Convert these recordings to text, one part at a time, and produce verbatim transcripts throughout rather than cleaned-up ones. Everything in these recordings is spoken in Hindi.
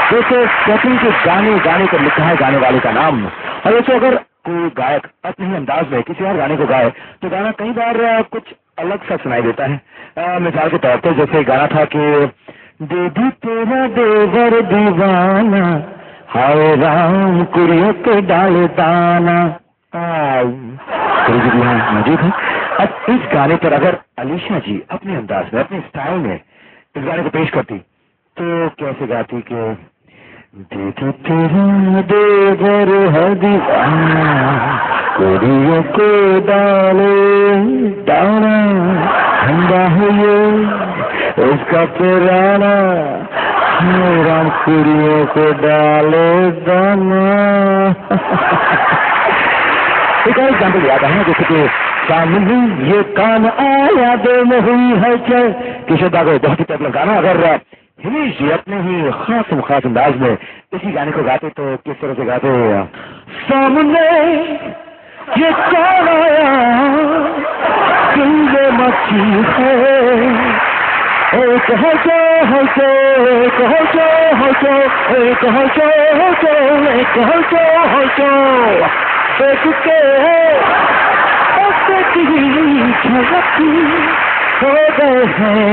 जैसे कहते हैं कि गाने गाने पर लिखा है गाने वाले का नाम। और जैसे अगर कोई गायक अपने ही अंदाज में किसी और गाने को गाए तो गाना कई बार कुछ अलग सा सुनाई देता है। आ, मिसाल के तौर पर जैसे गाना था कि दीदी तेरा देवर दीवाना, हाय राम कुड़ियों के डाले दाना। मौजूद है। अब इस गाने पर अगर अलीशा जी अपने अंदाज में अपने स्टाइल में इस गाने को पेश करती तो कैसे गाती कि दीदी तेरा देवर है दीवाना, कुड़ियों को डाले दाना, ठंडा है ये उसका पुराना, राम कुड़ियों को डाले दाना। एक और एग्जाम्पल याद है जैसे कि सामने ये कान आया दे में हुई है चल, किशोर दा बहुत ही पॉपुलर गाना। अगर हिमेश जी अपने ही खास खास अंदाज में इसी गाने को गाते तो किस तरह से गाते? सामने ये कौन आया दिल मची है, एक हो जो हो जो एक हो जो हो जो एक हो जो हो जो एक हो जो हो जो एक के झलकी हो गए हैं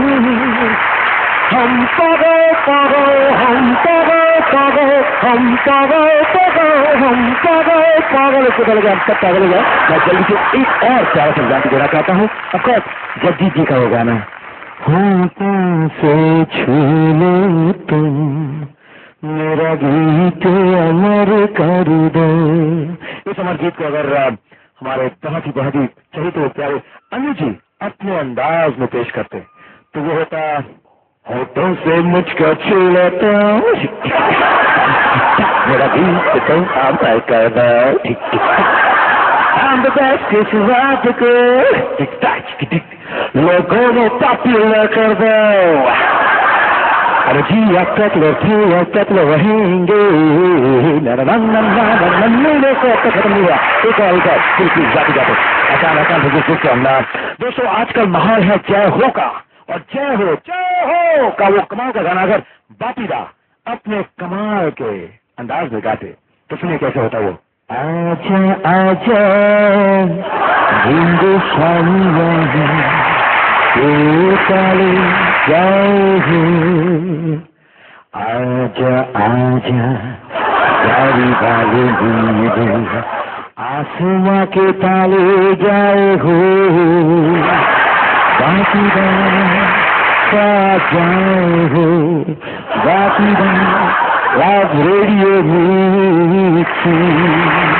हम, पागल पागल हम पागल पागल हम पागल पागल हम पागल पागल। इसको पहले हम सब पागल हो जाए। मैं जल्दी से एक और प्यारा सा एग्जाम्पल देना चाहता हूँ। अफकोर्स जगजीत जी का वो गाना होठों से छू लो तुम, मेरा गीत अमर कर दो। इस अमर गीत को अगर हमारे बहुत ही बहुत ही चहिते प्यारे अनु जी अपने अंदाज में पेश करते तो वो होता होठों से मुझको छू लेता मेरा गीत तुम अमर कर दो। I'm the best किस बात को टिक टाक टिक लोगों ने पॉपुलर कर दो। अरे जी अब तक लोग थे अब तक लोग रहेंगे मेरे को अब तक खत्म नहीं हुआ। एक और एक और बिल्कुल जाते जाते आसान आसान से अंदाज। दोस्तों आजकल माहौल है जय हो का, और जय हो जय हो का वो कमाल का गाना अगर बापीदा अपने कमाल के अंदाज में गाते तो सुनिए कैसे होता वो। आजा आजा हिंदुस्तानिया काले जाए, आजा आजा प्यारी वाले दिन आसमां के ताले जाए हो, बाकी जाए हो बाकी रेडियो